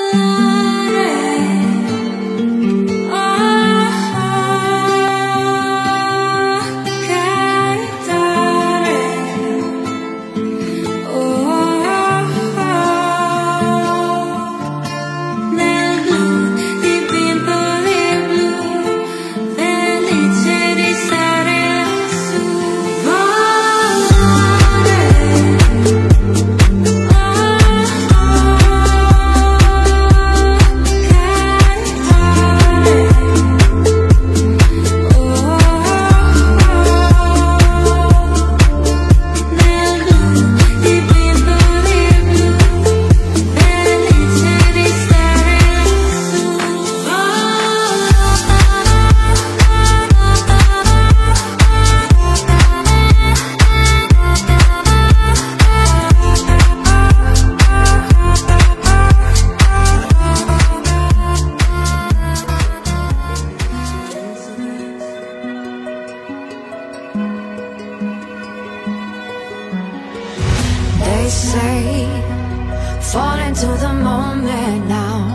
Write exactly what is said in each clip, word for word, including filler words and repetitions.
say, fall into the moment now.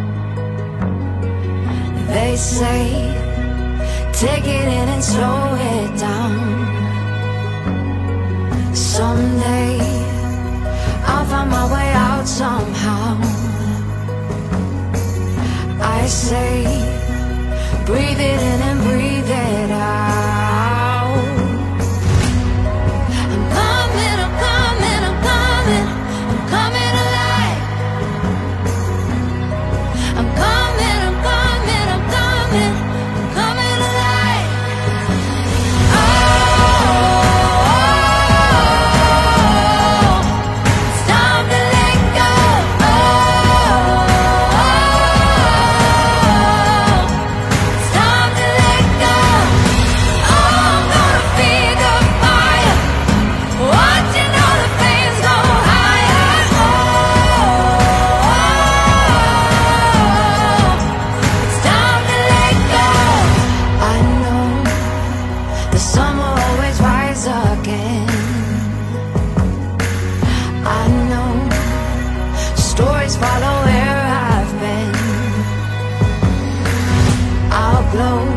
They say, take it in and slow it down. Someday, I'll find my way out somehow. I say, breathe it in and breathe it out. I'm coming, I'm coming, I'm coming, I'm coming alive. I'm coming, I'm coming, I'm coming, I'm coming alive. Oh, it's time to let go. Oh, it's time to let go. Oh, I'm gonna feed the fire, watching all the flames go higher. Oh, it's time to let go. I know the sun will always rise again. I know stories follow where I've been. I'll glow